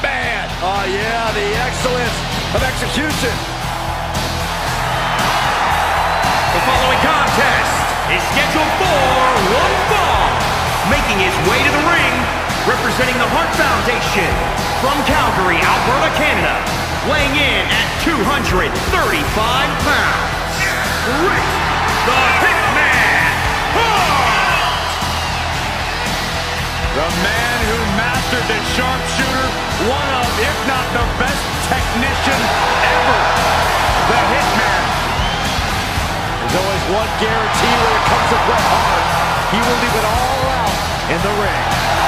man. Oh, yeah, the excellence of execution. The following contest is scheduled for one fall. Making his way to the ring, representing the Hart Foundation, from Calgary, Alberta, Canada, weighing in at 235 pounds, Rick the Hitman Hart! The man who mastered the sharpshooter, one of, if not the best technician ever, the Hitman. There's always one guarantee when it comes to Bret Hart. He will leave it all out in the ring.